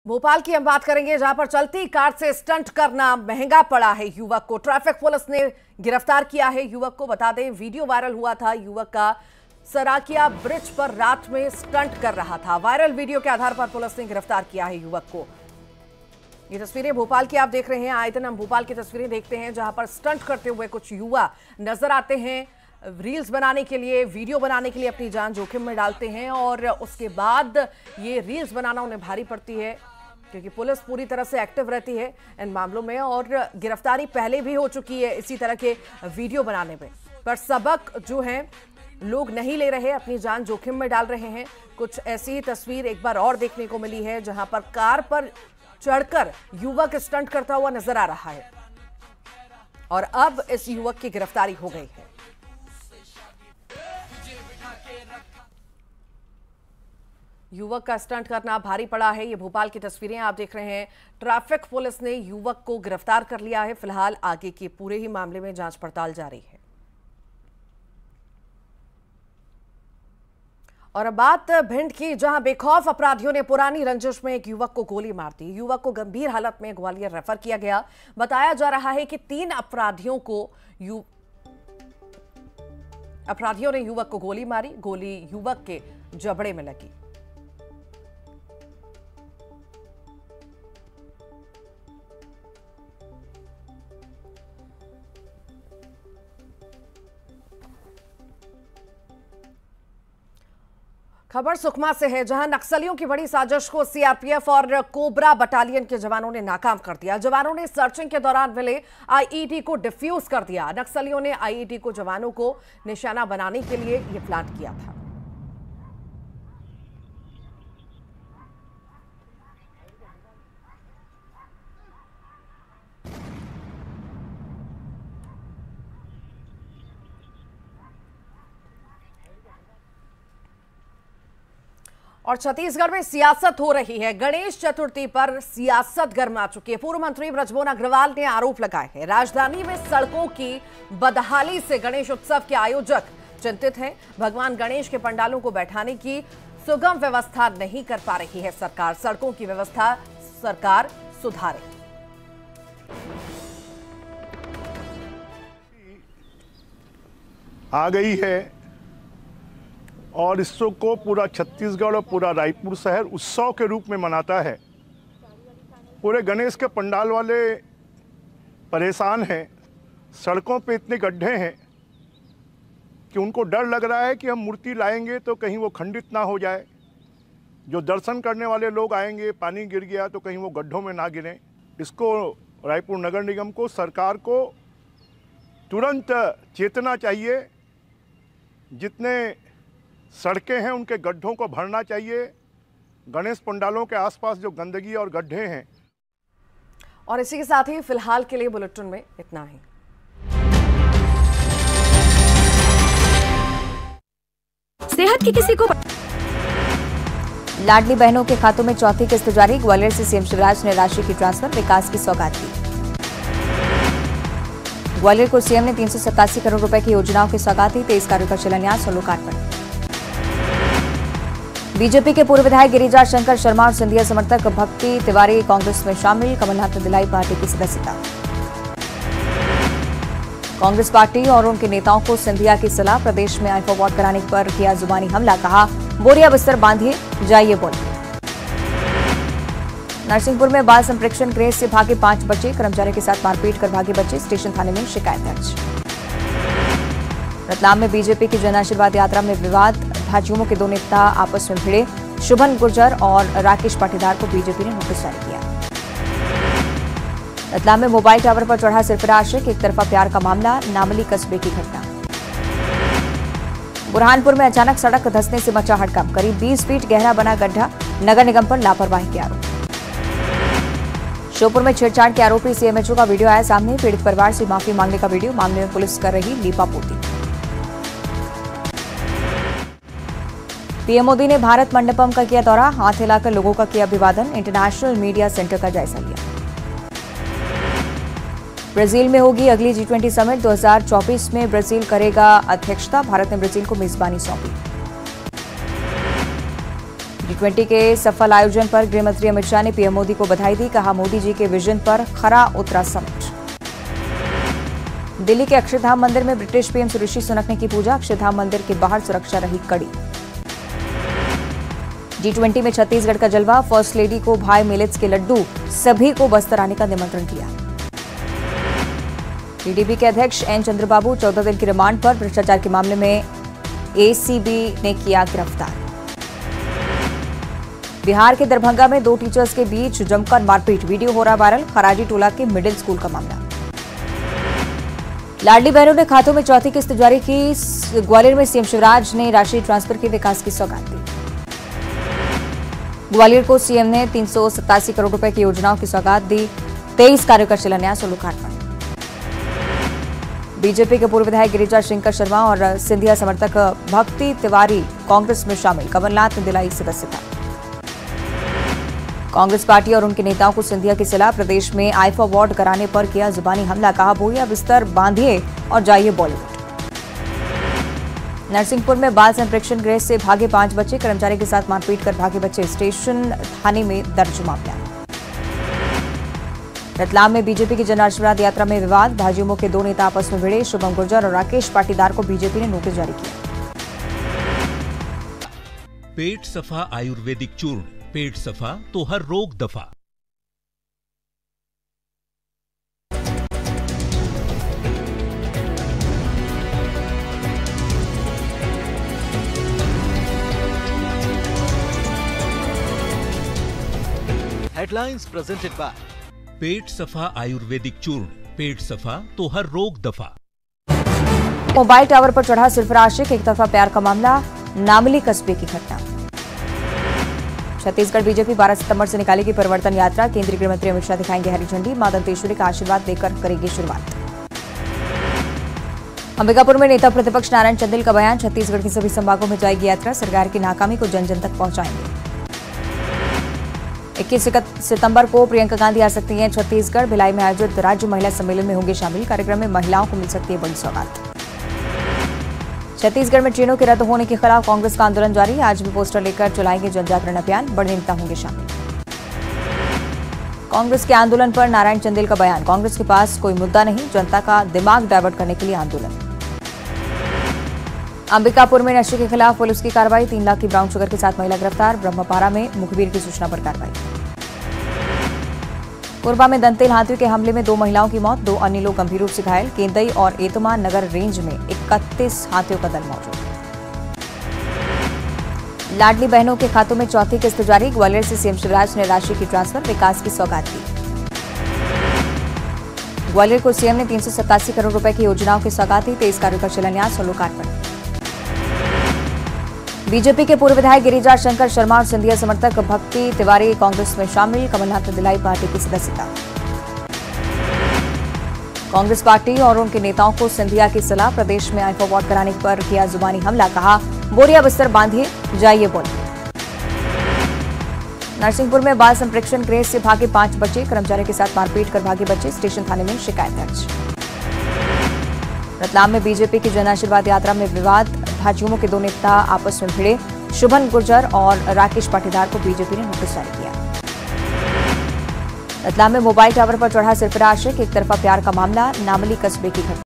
भोपाल की हम बात करेंगे, जहां पर चलती कार से स्टंट करना महंगा पड़ा है युवक को। ट्रैफिक पुलिस ने गिरफ्तार किया है युवक को। बता दें, वीडियो वायरल हुआ था युवक का सराकिया ब्रिज पर रात में स्टंट कर रहा था। वायरल वीडियो के आधार पर पुलिस ने गिरफ्तार किया है युवक को। ये तस्वीरें भोपाल की आप देख रहे हैं। आए दिन हम भोपाल की तस्वीरें देखते हैं, जहां पर स्टंट करते हुए कुछ युवा नजर आते हैं। रील्स बनाने के लिए, वीडियो बनाने के लिए अपनी जान जोखिम में डालते हैं और उसके बाद ये रील्स बनाना उन्हें भारी पड़ती है, क्योंकि पुलिस पूरी तरह से एक्टिव रहती है इन मामलों में और गिरफ्तारी पहले भी हो चुकी है इसी तरह के वीडियो बनाने में। पर सबक जो है लोग नहीं ले रहे, अपनी जान जोखिम में डाल रहे हैं। कुछ ऐसी ही तस्वीर एक बार और देखने को मिली है, जहां पर कार पर चढ़कर युवक स्टंट करता हुआ नजर आ रहा है और अब इस युवक की गिरफ्तारी हो गई है। युवक का स्टंट करना भारी पड़ा है। ये भोपाल की तस्वीरें आप देख रहे हैं। ट्रैफिक पुलिस ने युवक को गिरफ्तार कर लिया है। फिलहाल आगे के पूरे ही मामले में जांच पड़ताल जारी है। और अब बात भिंड की, जहां बेखौफ अपराधियों ने पुरानी रंजिश में एक युवक को गोली मार दी। युवक को गंभीर हालत में ग्वालियर रेफर किया गया। बताया जा रहा है कि 3 अपराधियों ने युवक को गोली मारी। गोली युवक के जबड़े में लगी। खबर सुकमा से है, जहां नक्सलियों की बड़ी साजिश को सीआरपीएफ और कोबरा बटालियन के जवानों ने नाकाम कर दिया। जवानों ने सर्चिंग के दौरान मिले आईईडी को डिफ्यूज कर दिया। नक्सलियों ने आईईडी को जवानों को निशाना बनाने के लिए यह प्लांट किया था। और छत्तीसगढ़ में सियासत हो रही है। गणेश चतुर्थी पर सियासत गर्मा चुकी है। पूर्व मंत्री बृजमोहन अग्रवाल ने आरोप लगाए हैं, राजधानी में सड़कों की बदहाली से गणेश उत्सव के आयोजक चिंतित हैं। भगवान गणेश के पंडालों को बैठाने की सुगम व्यवस्था नहीं कर पा रही है सरकार। सड़कों की व्यवस्था सरकार सुधारे। आ गई है और इसको को पूरा छत्तीसगढ़ और पूरा रायपुर शहर उत्सव के रूप में मनाता है। पूरे गणेश के पंडाल वाले परेशान हैं। सड़कों पे इतने गड्ढे हैं कि उनको डर लग रहा है कि हम मूर्ति लाएंगे तो कहीं वो खंडित ना हो जाए। जो दर्शन करने वाले लोग आएंगे, पानी गिर गया तो कहीं वो गड्ढों में ना गिरें। इसको रायपुर नगर निगम को, सरकार को तुरंत चेतना चाहिए। जितने सड़कें हैं उनके गड्ढों को भरना चाहिए। गणेश पंडालों के आसपास जो गंदगी और गड्ढे हैं। और इसी के साथ ही फिलहाल के लिए बुलेटिन में इतना ही। सेहत की किसी को लाडली बहनों के खातों में चौथी किस्त जारी। ग्वालियर से सीएम शिवराज ने राशि की ट्रांसफर, विकास की सौगात दी। ग्वालियर को सीएम ने 387 करोड़ रुपए की योजनाओं की सौगात दी। 23 कार्यों का शिलान्यास और लोकार्पण। बीजेपी के पूर्व विधायक गिरिजा शंकर शर्मा और सिंधिया समर्थक भक्ति तिवारी कांग्रेस में शामिल। कमलनाथ ने दिलाई पार्टी की सदस्यता। कांग्रेस पार्टी और उनके नेताओं को सिंधिया की सलाह, प्रदेश में आई फॉरवर्ड कराने पर किया जुबानी हमला। कहा, बोरिया बिस्तर बांधिए, जाइए बोलिए। नरसिंहपुर में बाल संप्रेक्षण गृह से भागे 5 बच्चे। कर्मचारी के साथ मारपीट कर भागे बच्चे। स्टेशन थाने में शिकायत दर्ज। रतलाम में बीजेपी की जन आशीर्वाद यात्रा में विवाद। भाजयुमो के 2 नेता आपस में भिड़े। शुभन गुर्जर और राकेश पाटीदार को बीजेपी ने नोटिस जारी किया। रतलाम में मोबाइल टावर पर चढ़ा सिरफिरा आशिक, एक तरफा प्यार का मामला। नामली कस्बे की घटना। बुरहानपुर में अचानक सड़क धंसने से मचा हड़कंप। करीब 20 फीट गहरा बना गड्ढा। नगर निगम पर लापरवाही के आरोप। श्योपुर में छेड़छाड़ के आरोपी सीएमएचओ का वीडियो आया सामने। पीड़ित परिवार से माफी मांगने का वीडियो। मामले में पुलिस कर रही लीपापोती। पीएम मोदी ने भारत मंडपम का किया दौरा। हाथ हिलाकर लोगों का किया अभिवादन। इंटरनेशनल मीडिया सेंटर का जायजा लिया। ब्राजील में होगी अगली G20 समिट 2024 में। ब्राजील करेगा अध्यक्षता। भारत ने ब्राजील को मेजबानी सौंपी। G20 के सफल आयोजन पर गृह मंत्री अमित शाह ने पीएम मोदी को बधाई दी। कहा, मोदी जी के विजन पर खरा उतरा समिट। दिल्ली के अक्षरधाम मंदिर में ब्रिटिश पीएम ऋषि सुनक ने की पूजा। अक्षरधाम मंदिर के बाहर सुरक्षा रही कड़ी। G20 में छत्तीसगढ़ का जलवा। फर्स्ट लेडी को भाई मिलेट्स के लड्डू, सभी को बस्तर आने का निमंत्रण किया। टीडीपी के अध्यक्ष एन चंद्रबाबू 14 दिन की रिमांड पर भ्रष्टाचार के मामले में एसीबी ने किया गिरफ्तार। बिहार के दरभंगा में 2 टीचर्स के बीच जमकर मारपीट, वीडियो हो रहा वायरल। खराजी टोला के मिडिल स्कूल का मामला। लाडली बहनों ने खातों में चौथी किस्त जारी की। ग्वालियर में सीएम शिवराज ने राशि ट्रांसफर की विकास की सौगात दी। ग्वालियर को सीएम ने 387 करोड़ रुपए की योजनाओं की सौगात दी। 23 कार्यों का शिलान्यास और लोकार्पण। बीजेपी के पूर्व विधायक गिरिजा शंकर शर्मा और सिंधिया समर्थक भक्ति तिवारी कांग्रेस में शामिल। कमलनाथ ने दिलाई सदस्यता। कांग्रेस पार्टी और उनके नेताओं को सिंधिया की सलाह। प्रदेश में आईफा वार्ड कराने पर किया जुबानी हमला। कहा, बोरिया बिस्तर बांधिए और जाइए बॉलीवुड। नरसिंहपुर में बाल संप्रेक्षण गृह से भागे 5 बच्चे। कर्मचारी के साथ मारपीट कर भागे बच्चे। स्टेशन थाने में दर्ज मामला। रतलाम में बीजेपी की जन आशीर्वाद यात्रा में विवाद। भाजयुमो के 2 नेता आपस में भिड़े। शुभम गुर्जर और राकेश पाटीदार को बीजेपी ने नोटिस जारी किया। पेट सफा आयुर्वेदिक चूर्ण, पेट सफा तो हर रोग दफा। हेडलाइंस प्रेजेंटेड बाय पेट सफा आयुर्वेदिक चूर्ण, पेट सफा तो हर रोग दफा। मोबाइल टावर पर चढ़ा सरफराशिक, एक तरफा प्यार का मामला। नामली कस्बे की घटना। छत्तीसगढ़ बीजेपी 12 सितंबर से निकालेगी परिवर्तन यात्रा। केंद्रीय गृह मंत्री अमित शाह दिखाएंगे हरी झंडी। मां दंतेश्वरी का आशीर्वाद देकर करेगी शुरुआत। अंबिकापुर में नेता प्रतिपक्ष नारायण चंदेल का बयान। छत्तीसगढ़ के सभी संभागों में जाएगी यात्रा। सरकार की नाकामी को जन जन तक पहुंचाएंगे। 21 सितंबर को प्रियंका गांधी आ सकती हैं छत्तीसगढ़। भिलाई में आयोजित राज्य महिला सम्मेलन में होंगे शामिल। कार्यक्रम में महिलाओं को मिल सकती है बड़ी सौगात। छत्तीसगढ़ में ट्रेनों के रद्द होने के खिलाफ कांग्रेस का आंदोलन जारी। आज भी पोस्टर लेकर चलाएंगे जनजागरण अभियान। बड़े नेता होंगे शामिल। कांग्रेस के आंदोलन पर नारायण चंदेल का बयान। कांग्रेस के पास कोई मुद्दा नहीं, जनता का दिमाग डायवर्ट करने के लिए आंदोलन। अंबिकापुर में नशे के खिलाफ पुलिस की कार्रवाई। 3 लाख की ब्राउन शुगर के साथ महिला गिरफ्तार। ब्रह्मपारा में मुखबिर की सूचना पर कार्रवाई। कोरबा में दंतेल हाथियों के हमले में 2 महिलाओं की मौत, 2 अन्य लोग गंभीर रूप से घायल। केंदई और एतमा नगर रेंज में 31 हाथियों का दल मौजूद। लाडली बहनों के खातों में चौथी किस्त जारी। ग्वालियर से सीएम शिवराज ने राशि की ट्रांसफर, विकास की सौगात दी। ग्वालियर को सीएम ने 387 करोड़ रुपए की योजनाओं की सौगात दी। 23 कार्यों का शिलान्यास और लोकार्पण। बीजेपी के पूर्व विधायक गिरिजा शंकर शर्मा और सिंधिया समर्थक भक्ति तिवारी कांग्रेस में शामिल। कमलनाथ ने दिलाई पार्टी की सदस्यता। कांग्रेस पार्टी और उनके नेताओं को सिंधिया की सलाह। प्रदेश में आईफा वार्ड कराने पर किया जुबानी हमला। कहा, बोरिया बिस्तर बांधिए, जाइए बॉलीवुड। नरसिंहपुर में बाल संप्रेक्षण गृह से भागे 5 बच्चे। कर्मचारी के साथ मारपीट कर भागे बच्चे। स्टेशन थाने में शिकायत दर्ज। रतलाम में बीजेपी की जन आशीर्वाद यात्रा में विवाद। भाजयुमो के 2 नेता आपस में भिड़े। शुभम गुर्जर और राकेश पाटीदार को बीजेपी ने नोटिस जारी किया। रतलाम में मोबाइल टावर पर चढ़ा सरफराशिक, एक तरफा प्यार का मामला। नामली कस्बे की घटना।